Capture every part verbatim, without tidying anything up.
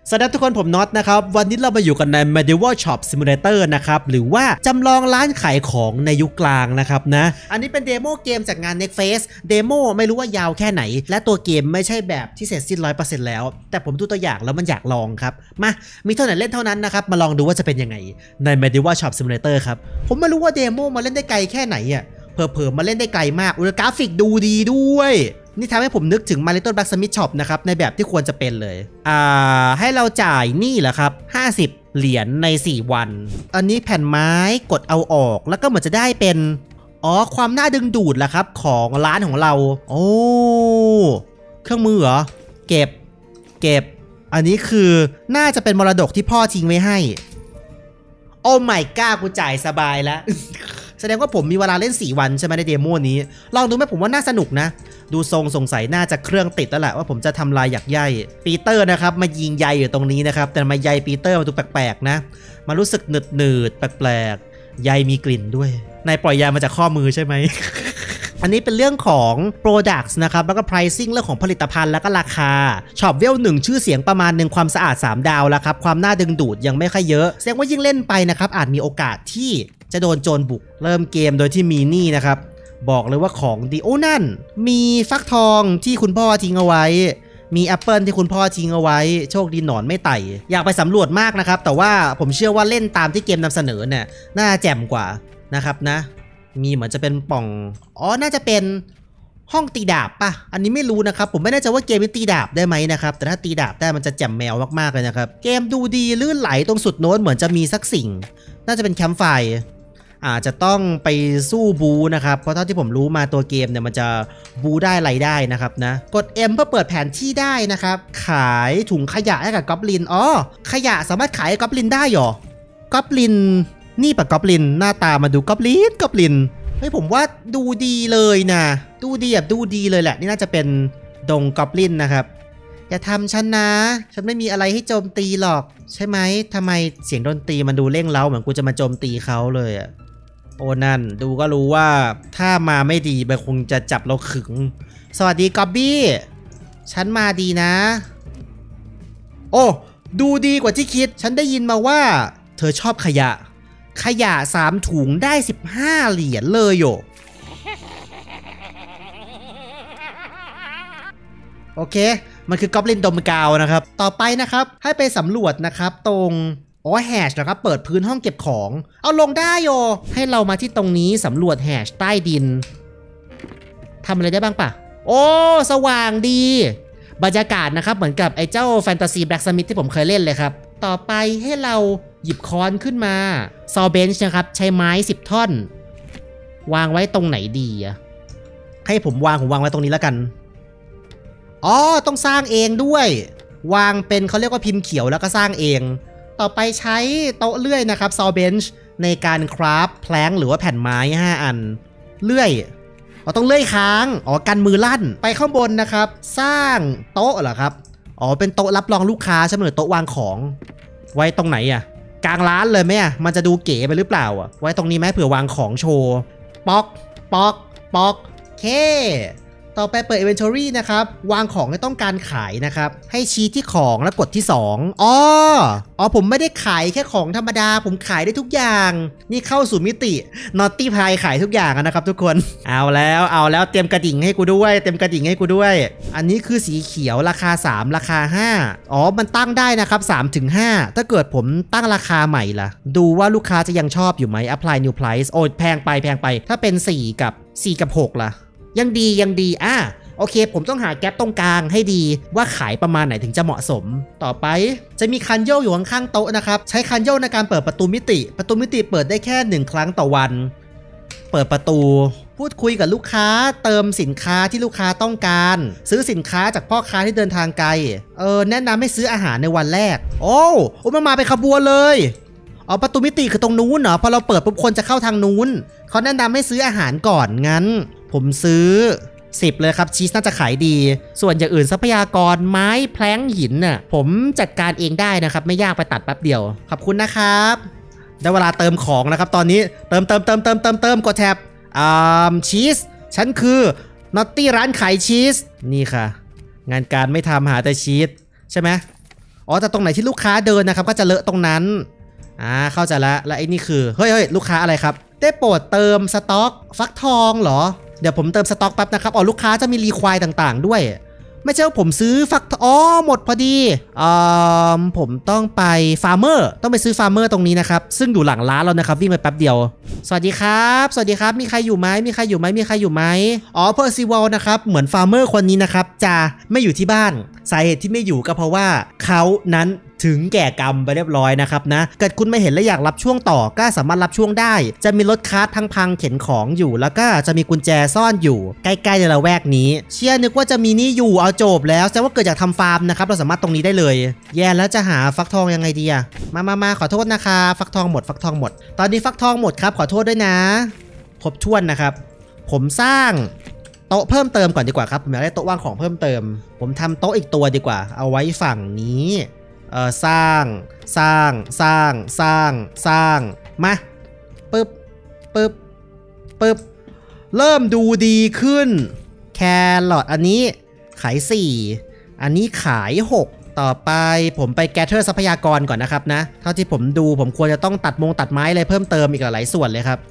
สวัสดีทุกคนผมน็อตนะครับวันนี้เรามาอยู่กันใน Medieval Shop Simulator นะครับหรือว่าจำลองร้านขายของในยุคกลางนะครับนะอันนี้เป็นเดโมเกมจากงาน Next Phase เดโมไม่รู้ว่ายาวแค่ไหนและตัวเกมไม่ใช่แบบที่เสร็จสิ้น ร้อยเปอร์เซ็นต์ แล้วแต่ผมดูตัวอย่างแล้วมันอยากลองครับมามีเท่าไหร่เล่นเท่านั้นนะครับมาลองดูว่าจะเป็นยังไงใน Medieval Shop Simulator ครับผมไม่รู้ว่าเดโมมาเล่นได้ไกลแค่ไหนอ่ะเผลอๆมาเล่นได้ไกลมากอุลกราฟิกดูดีด้วยนี่ทำให้ผมนึกถึง My Little Blacksmith Shop นะครับในแบบที่ควรจะเป็นเลยอ่าให้เราจ่ายนี่แหละครับห้าสิบเหรียญในสี่วันอันนี้แผ่นไม้กดเอาออกแล้วก็เหมือนจะได้เป็นอ๋อความน่าดึงดูดแหละครับของร้านของเราโอ้เครื่องมือเหรอเก็บเก็บอันนี้คือน่าจะเป็นมรดกที่พ่อทิ้งไว้ให้โอ้ my god กูจ่ายสบายแล้วแสดงว่าผมมีเวลาเล่นสี่วันใช่ไหมในเดโมนี้ลองดูไหมผมว่าน่าสนุกนะดูทรงสงสัยน่าจะเครื่องติดแล้วแหละว่าผมจะทำลายหยักใยปีเตอร์นะครับมายิงใยอยู่ตรงนี้นะครับแต่มาใยปีเตอร์มาดูแปลกๆนะมารู้สึกหนืดหนืดแปลกๆใยมีกลิ่นด้วยนายปล่อยยามาจากข้อมือใช่ไหม อันนี้เป็นเรื่องของ products นะครับแล้วก็ pricing เรื่องของผลิตภัณฑ์แล้วก็ราคาช็อปเวลหนึ่งชื่อเสียงประมาณหนึ่งความสะอาดสามดาวแล้วครับความน่าดึงดูดยังไม่ค่อยเยอะแสดงว่ายิ่งเล่นไปนะครับอาจมีโอกาสที่จะโดนโจรบุกเริ่มเกมโดยที่มีนี่นะครับบอกเลยว่าของดีโอ้นั่นมีฟักทองที่คุณพ่อทิ้งเอาไว้มีแอปเปิลที่คุณพ่อทิ้งเอาไว้โชคดีหนอนไม่ไต่อยากไปสำรวจมากนะครับแต่ว่าผมเชื่อว่าเล่นตามที่เกมนำเสนอเนี่ยน่าแจ่มกว่านะครับนะมีเหมือนจะเป็นป่องอ๋อน่าจะเป็นห้องตีดาบป่ะอันนี้ไม่รู้นะครับผมไม่แน่ใจว่าเกมนี้ตีดาบได้ไหมนะครับแต่ถ้าตีดาบได้มันจะแจ่มแมวมากๆเลยนะครับเกมดูดีลื่นไหลตรงสุดโน้นเหมือนจะมีสักสิ่งน่าจะเป็นแคมป์ไฟอาจจะต้องไปสู้บูนะครับเพราะเท่าที่ผมรู้มาตัวเกมเนี่ยมันจะบูได้ไรได้นะครับนะกด M เพื่อเปิดแผนที่ได้นะครับขายถุงขยะให้กับก๊อบลินอ๋อขยะสามารถขายให้ก๊อบลินได้หรอก๊อบลินนี่ปะก๊อบลินหน้าตามาดูก๊อบลินก๊อบลินเฮ้ยผมว่าดูดีเลยนะดูดีแบบดูดีเลยแหละนี่น่าจะเป็นดงก๊อบลินนะครับอย่าทำฉันนะฉันไม่มีอะไรให้โจมตีหรอกใช่ไหมทำไมเสียงดนตรีมันดูเร่งเร้าเหมือนกูจะมาโจมตีเขาเลยอะโอ้นั่นดูก็รู้ว่าถ้ามาไม่ดีมันคงจะจับเราขึงสวัสดีก๊อบบี้ฉันมาดีนะโอ้ดูดีกว่าที่คิดฉันได้ยินมาว่าเธอชอบขยะขยะสามถุงได้สิบห้าเหรียญเลยโยโอเคมันคือก๊อบลินดมกาวนะครับต่อไปนะครับให้ไปสำรวจนะครับตรงอ๋อแฮชนะครับเปิดพื้นห้องเก็บของเอาลงได้โยให้เรามาที่ตรงนี้สำรวจแฮชใต้ดินทำอะไรได้บ้างปะโอ้สว่างดีบรรยากาศนะครับเหมือนกับไอ้เจ้าแฟนตาซีแบล็กสมิธที่ผมเคยเล่นเลยครับต่อไปให้เราหยิบค้อนขึ้นมาซอเบนช์นะครับใช้ไม้สิบท่อนวางไว้ตรงไหนดีอะให้ผมวางผมวางไว้ตรงนี้แล้วกันอ๋อต้องสร้างเองด้วยวางเป็นเขาเรียกว่าพิมพ์เขียวแล้วก็สร้างเองต่อไปใช้โต๊ะเลื่อยนะครับซอเบนช์ในการคราฟแพลงหรือว่าแผ่นไม้ห้าอันเลื่อยอ๋อต้องเลื่อยค้างอ๋อกันมือลั่นไปข้างบนนะครับสร้างโต๊ะเหรอครับอ๋อเป็นโต๊ะรับรองลูกค้าใช่ไหมหรือโต๊ะวางของไว้ตรงไหนอะกลางร้านเลยไหมอะมันจะดูเก๋ไปหรือเปล่าอะไว้ตรงนี้ไหมเผื่อวางของโชว์ป๊อกป๊อกป๊อกเคต่อไปเปิด inventory นะครับวางของที่ต้องการขายนะครับให้ชี้ที่ของแล้วกดที่สองอ๋ออ๋อผมไม่ได้ขายแค่ของธรรมดาผมขายได้ทุกอย่างนี่เข้าสู่มิติ Naughty Pie ขายทุกอย่างนะครับทุกคนเอาแล้วเอาแล้วเตรียมกระดิ่งให้กูด้วยเตรียมกระดิ่งให้กูด้วยอันนี้คือสีเขียวราคาสามราคาห้าอ๋อมันตั้งได้นะครับสามถึงห้าถ้าเกิดผมตั้งราคาใหม่ล่ะดูว่าลูกค้าจะยังชอบอยู่ไหม apply new price โอ้แพงไปแพงไปถ้าเป็นสี่กับสี่กับหกล่ะยังดียังดีอ่ะโอเคผมต้องหาแก๊ปตรงกลางให้ดีว่าขายประมาณไหนถึงจะเหมาะสมต่อไปจะมีคันโยกอยู่ข้างๆโต๊ะนะครับใช้คันโยกในการเปิดประตูมิติประตูมิติเปิดได้แค่หนึ่งครั้งต่อวันเปิดประตูพูดคุยกับลูกค้าเติมสินค้าที่ลูกค้าต้องการซื้อสินค้าจากพ่อค้าที่เดินทางไกลเออแนะนำให้ซื้ออาหารในวันแรกโอ้โอ้มันมาเป็นขบวนเลยอ๋อประตูมิติคือตรงนู้นเหรอพอเราเปิดปุ๊บคนจะเข้าทางนู้นเขาแนะนำให้ซื้ออาหารก่อนงั้นผมซื้อสิบเลยครับชีสน่าจะขายดีส่วนอย่างอื่นทรัพยากรไม้แพลงหินน่ะผมจัดการเองได้นะครับไม่ยากไปตัดแป๊บเดียวขอบคุณนะครับได้เวลาเติมของนะครับตอนนี้เติมเติมเติมเติมเติมเติมกดแท็บอ่าชีสฉันคือ Naughty ร้านขายชีสนี่ค่ะงานการไม่ทำหาแต่ชีสใช่ไหมอ๋อแต่ตรงไหนที่ลูกค้าเดินนะครับก็จะเลอะตรงนั้นอ่าเข้าใจละแล้วไอ้นี่คือเฮ้ยเฮ้ยลูกค้าอะไรครับได้โปรดเติมสต็อกฟักทองเหรอเดี๋ยวผมเติมสต็อกแป๊บนะครับอ๋อลูกค้าจะมีรีควายต่างๆด้วยไม่ใช่ว่าผมซื้อฟักอ๋อหมดพอดีอ่าผมต้องไปฟาร์มเมอร์ต้องไปซื้อฟาร์มเมอร์ตรงนี้นะครับซึ่งอยู่หลังร้านเรานะครับวิ่งไปแป๊บเดียวสวัสดีครับสวัสดีครับมีใครอยู่ไหมมีใครอยู่ไหมมีใครอยู่ไหมอ๋อเพอร์ซิวอลนะครับเหมือนฟาร์มเมอร์คนนี้นะครับจะไม่อยู่ที่บ้านสาเหตุที่ไม่อยู่ก็เพราะว่าเขานั้นถึงแก่กรรมไปเรียบร้อยนะครับนะเกิดคุณไม่เห็นและอยากรับช่วงต่อก็สามารถรับช่วงได้จะมีรถคาร์ทพังๆเข็นของอยู่แล้วก็จะมีกุญแจซ่อนอยู่ใกล้ๆในละแวกนี้เชื่อนึกว่าจะมีนี่อยู่เอาจบแล้วแสดงว่าเกิดจากทำฟาร์มนะครับเราสามารถตรงนี้ได้เลยแย่แล้วจะหาฟักทองยังไงดีอะมามามาขอโทษนะคะฟักทองหมดฟักทองหมดตอนนี้ฟักทองหมดครับขอโทษด้วยนะครบถ้วนนะครับผมสร้างโต๊ะเพิ่มเติมก่อนดีกว่าครับผมอยากได้โต๊ะวางของเพิ่มเติมผมทำโต๊ะอีกตัวดีกว่าเอาไว้ฝั่งนี้เออสร้างสร้างสร้างสร้างสร้างมาปึ๊บปึ๊บปึ๊บเริ่มดูดีขึ้นแครอทอันนี้ขายสี่อันนี้ขายหกต่อไปผมไปแกเทอร์ทรัพยากรก่อนนะครับนะเท่าที่ผมดูผมควรจะต้องตัดมงตัดไม้อะไรเพิ่มเติมอีกหลายส่วนเลยครับ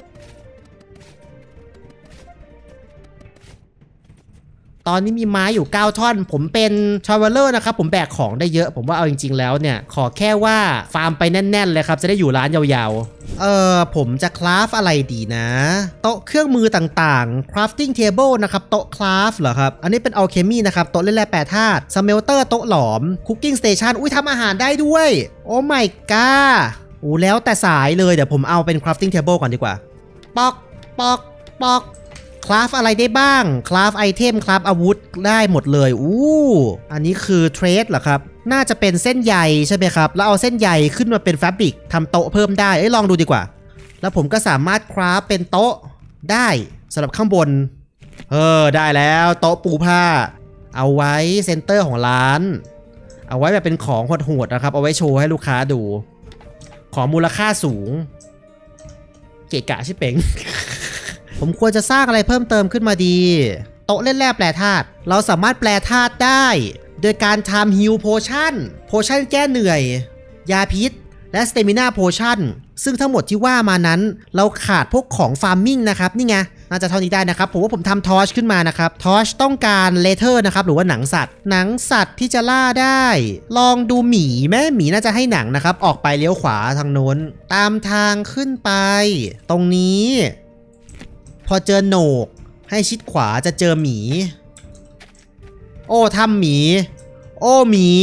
ตอนนี้มีไม้อยู่เก้าท่อนผมเป็นทราเวลเลอร์นะครับผมแบกของได้เยอะผมว่าเอาจริงๆแล้วเนี่ยขอแค่ว่าฟาร์มไปแน่นๆเลยครับจะได้อยู่ร้านยาวๆเออผมจะคราฟอะไรดีนะโต๊ะเครื่องมือต่างๆ crafting table นะครับโต๊ะคราฟเหรอครับอันนี้เป็น alchemy นะครับโต๊ะเล่นแร่แปรธาตุ smelter โต๊ะหลอม cooking station อุ้ยทำอาหารได้ด้วยโอ้ my god โอ้แล้วแต่สายเลยเดี๋ยวผมเอาเป็น crafting table ก่อนดีกว่าปอกปอกปอกคราฟอะไรได้บ้างคราฟไอเทมคราฟอาวุธได้หมดเลยอู้อันนี้คือเทรดเหรอครับน่าจะเป็นเส้นใยใช่ไหมครับแล้วเอาเส้นใยขึ้นมาเป็นแฟบริกทำโต๊ะเพิ่มได้เอ้ยลองดูดีกว่าแล้วผมก็สามารถคราฟเป็นโต๊ะได้สำหรับข้างบนเออได้แล้วโต๊ะปูผ้าเอาไว้เซนเตอร์ของร้านเอาไว้แบบเป็นของโหดๆนะครับเอาไว้โชว์ให้ลูกค้าดูของมูลค่าสูงเกะกะชิเป๋ง ผมควรจะสร้างอะไรเพิ่มเติมขึ้นมาดีโต๊ะเล่นแร่แปรธาตุเราสามารถแปรธาตุได้โดยการทำฮิลโพชั่นโพชั่นแก้เหนื่อยยาพิษและสเตมิน่าโพชั่นซึ่งทั้งหมดที่ว่ามานั้นเราขาดพวกของฟาร์มมิ่งนะครับนี่ไงน่าจะเท่านี้ได้นะครับผมว่าผมทำทอร์ชขึ้นมานะครับทอร์ชต้องการเลเทอร์นะครับหรือว่าหนังสัตว์หนังสัตว์ที่จะล่าได้ลองดูหมีแม่หมีน่าจะให้หนังนะครับออกไปเลี้ยวขวาทางโน้นตามทางขึ้นไปตรงนี้พอเจอโหนกให้ชิดขวาจะเจอหมีโอ้ทำหมีโอ้หมี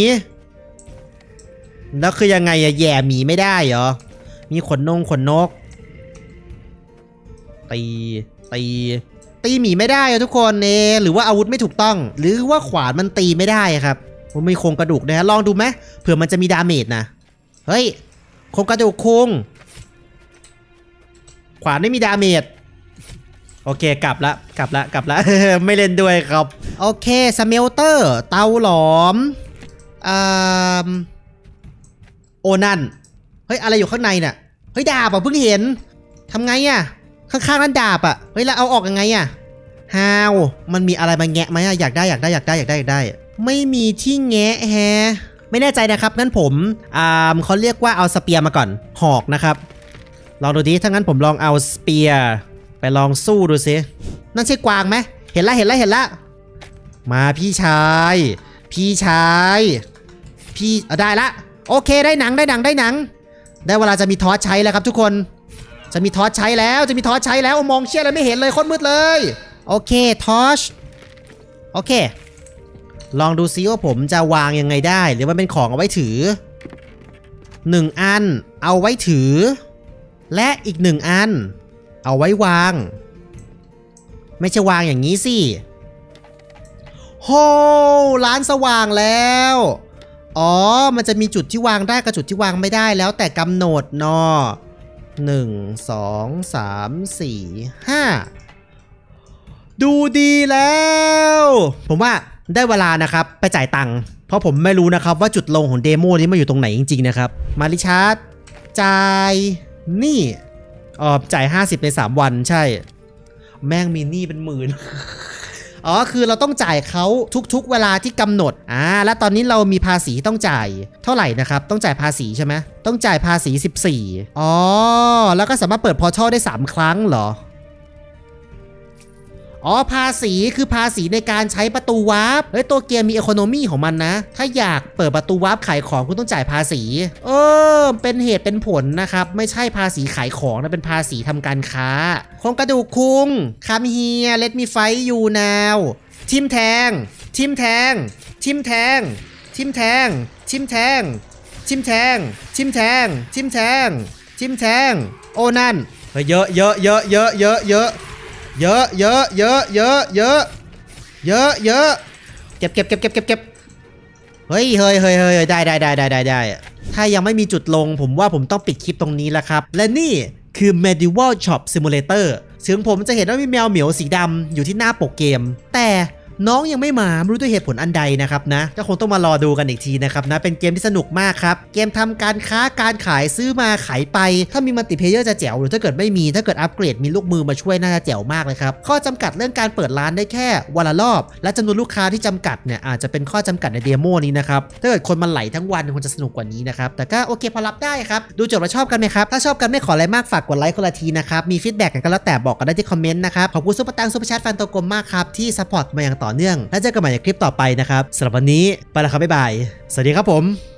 แล้วคือยังไงอะแย่หมีไม่ได้เหรอมีขนนงขนนกตีตีตีหมีไม่ได้อะทุกคนเอหรือว่าอาวุธไม่ถูกต้องหรือว่าขวานมันตีไม่ได้ครับมันมีโครงกระดูกนะฮะลองดูไหมเผื่อมันจะมีดาเมจนะเฮ้ยโครงกระดูกโครงขวานไม่มีดาเมจโอเคกลับละกลับละกลับละ ไม่เล่นด้วยครับโอเคสเมลเตอร์เตาหลอมอ่าโอนั่นเฮ้ยอะไรอยู่ข้างในน่ะเฮ้ยดาบอ่ะเพิ่งเห็นทำไงอ่ะข้างๆนั้นดาบอ่ะเฮ้ยแล้วเอาออกยังไงอ่ะฮาวมันมีอะไรมาแงะไหมอ่ะอยากได้อยากได้อยากได้อยากได้อยากได้ไม่มีที่แงะแฮไม่แน่ใจนะครับงั้นผมอ่าเขาเรียกว่าเอาสเปียร์มาก่อนหอกนะครับลองดูดิถ้างั้นผมลองเอาสเปียร์ไปลองสู้ดูสินั่นใช่กวางไหมเห็นละเห็นละเห็นละมาพี่ชายพี่ชายพี่ได้ละโอเคได้หนังได้หนังได้หนังได้เวลาจะมีทอร์ชใช้แล้วครับทุกคนจะมีทอร์ชใช้แล้วจะมีทอร์ชใช้แล้วมองเชี่ยอะไรไม่เห็นเลยโคตรมืดเลยโอเคทอร์ชโอเคลองดูซิว่าผมจะวางยังไงได้หรือว่าเป็นของเอาไว้ถือหนึ่งอันเอาไว้ถือและอีกหนึ่งอันเอาไว้วางไม่ใช่วางอย่างนี้สิโหร้านสว่างแล้วอ๋อมันจะมีจุดที่วางได้กับจุดที่วางไม่ได้แล้วแต่กำหนดเนาะหนึ่งสองสามสี่ห้าดูดีแล้วผมว่าได้เวลานะครับไปจ่ายตังค์เพราะผมไม่รู้นะครับว่าจุดลงของเดโมนี้มาอยู่ตรงไหนจริงๆนะครับมาริชาร์ดจ่ายนี่อ๋อจ่ายห้าสิบในสามวันใช่แม่งมีหนี้เป็นหมื่นอ๋อคือเราต้องจ่ายเขาทุกๆเวลาที่กำหนดอ่าและตอนนี้เรามีภาษีต้องจ่ายเท่าไหร่นะครับต้องจ่ายภาษีใช่ไหมต้องจ่ายภาษีสิบสี่อ๋อแล้วก็สามารถเปิดพอร์ทัลได้สามครั้งเหรออ๋อภาษีคือภาษีในการใช้ประตูวาร์ปเฮ้ยตัวเกมมีอีโคโนมีของมันนะถ้าอยากเปิดประตูวาร์ปขายของคุณต้องจ่ายภาษีเออเป็นเหตุเป็นผลนะครับไม่ใช่ภาษีขายของนะเป็นภาษีทำการค้าโครงกระดูกคุงคัมเฮียเลทมีไฟยูนาวทิมแทงทิมแทงทิมแทงทิมแทงทิมแทงทิมแทงทิมแทงทิมแทงทิมแทงโอ้นั่นเฮ้ยเยอะเยอะเยอะเยอะเยอะเยอะเยอะเยอะเยอะเยอะเยอะเยอะเยอะเก็บเก็บเก็บเก็บเก็บเก็บเฮ้ยเฮ้ยเฮ้ยเฮ้ยได้ได้ได้ได้ได้ได้ถ้ายังไม่มีจุดลงผมว่าผมต้องปิดคลิปตรงนี้แล้วครับและนี่คือ Medieval Shop Simulator ถึงผมจะเห็นว่ามีแมวเหมียวสีดำอยู่ที่หน้าปกเกมแต่น้องยังไม่มาไม่รู้ด้วยเหตุผลอันใดนะครับนะก็คงต้องมารอดูกันอีกทีนะครับนะเป็นเกมที่สนุกมากครับเกมทำการค้าการขายซื้อมาขายไปถ้ามีมัลติเพลเยอร์จะแจ๋วหรือถ้าเกิดไม่มีถ้าเกิดอัปเกรดมีลูกมือมาช่วยน่าจะแจ๋วมากเลยครับข้อจำกัดเรื่องการเปิดร้านได้แค่วันละรอบและจำนวนลูกค้าที่จำกัดเนี่ยอาจจะเป็นข้อจำกัดในเดโมนี้นะครับถ้าเกิดคนมันไหลทั้งวันคงจะสนุกกว่านี้นะครับแต่ก็โอเคพอรับได้ครับดูจบแล้วชอบกันไหมครับถ้าชอบกันไม่ขออะไรมากฝากกดไลค์คนละทีนะครับมีฟีดแบ็กกันก็แล้วแต่บอกกันได้ที่คอมเมนต์นะครับขอบคุณซุปเปอร์ตังซุปเปอร์แชทแฟนตัวกลมมากครับที่ซัพพอร์ตมาอย่างต่อเนื่องและเจอกันใหม่ในคลิปต่อไปนะครับสำหรับวันนี้ไปแล้วครับบ๊ายบายสวัสดีครับผม